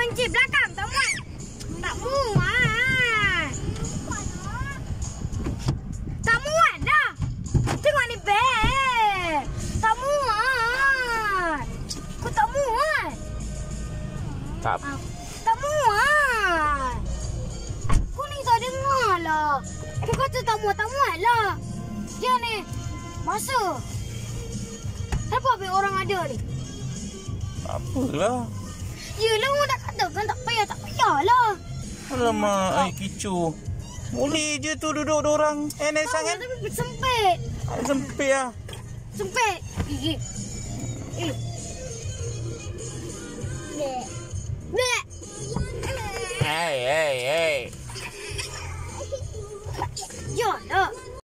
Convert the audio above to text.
kelinci belakang, tak muat. Tak muat. Tak muat dah. Tengok ni beg. Tak muat. Kau tak muat. Tak. Tak muat. Kau ni tak dengar lah. Kau kata tak muat lah. Dia ni masa. Kenapa habis orang ada ni? Apalah. Yelah, orang dah katakan tak payah lah. Alamak, ai kicu. Boleh je tu duduk dorang. Enak sangat. Tapi sempit. Sempit lah. Sempit. Blek. Hey.